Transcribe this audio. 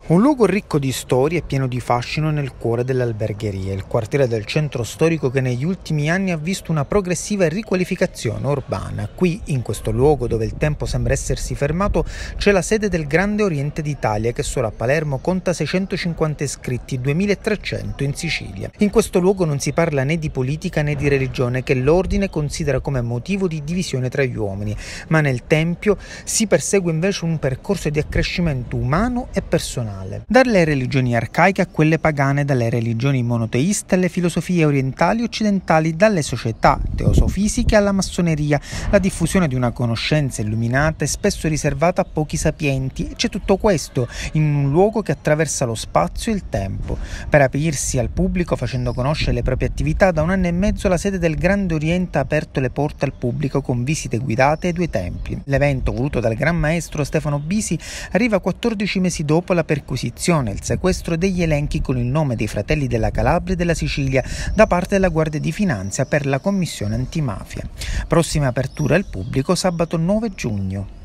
Un luogo ricco di storie e pieno di fascino nel cuore dell'Albergheria, il quartiere del centro storico che negli ultimi anni ha visto una progressiva riqualificazione urbana. Qui, in questo luogo dove il tempo sembra essersi fermato, c'è la sede del Grande Oriente d'Italia che solo a Palermo conta 650 iscritti, 2300 in Sicilia. In questo luogo non si parla né di politica né di religione, che l'ordine considera come motivo di divisione tra gli uomini, ma nel tempio si persegue invece un percorso di accrescimento umano e personale. Dalle religioni arcaiche a quelle pagane, dalle religioni monoteiste alle filosofie orientali e occidentali, dalle società teosofisiche alla massoneria, la diffusione di una conoscenza illuminata è spesso riservata a pochi sapienti, e c'è tutto questo in un luogo che attraversa lo spazio e il tempo. Per aprirsi al pubblico facendo conoscere le proprie attività, da 1 anno e mezzo la sede del Grande Oriente ha aperto le porte al pubblico con visite guidate ai 2 templi. L'evento, voluto dal Gran Maestro Stefano Bisi, arriva 14 mesi dopo la perquisizione e il sequestro degli elenchi con il nome dei Fratelli della Calabria e della Sicilia da parte della Guardia di Finanza per la Commissione Antimafia. Prossima apertura al pubblico sabato 9 giugno.